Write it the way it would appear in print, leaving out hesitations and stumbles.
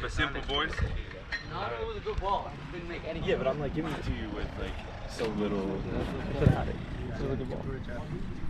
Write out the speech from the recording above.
simple, boys. No, it was a good ball. It didn't make any. Yeah, but I'm like giving it to you with like so little. So look at ball.